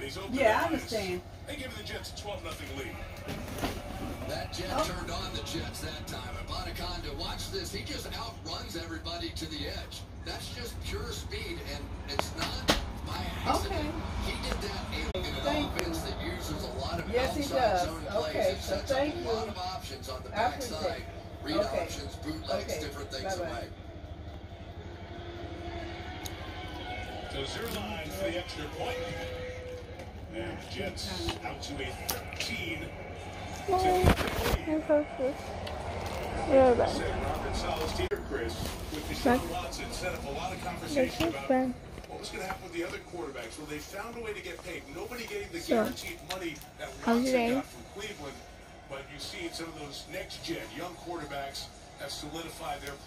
he's open. Yeah, I understand. They give the Jets a 12-0 lead. That jet turned on the Jets that time. Abanikanda, watch this. He just outruns everybody to the edge. That's just pure speed, and it's not by accident. He did that in an offense that uses a lot of outside zone plays. It sets up a lot of options on the backside. Read options, bootlegs, different things away. So 0 line for the extra point. And the Jets out to a 13. Robert Saleh's team, Chris, with Deshaun Watson, set up a lot of conversation about what was going to happen with the other quarterbacks. Well, they found a way to get paid. Nobody getting the guaranteed money that Watson got from Cleveland. But you see some of those next-gen young quarterbacks have solidified their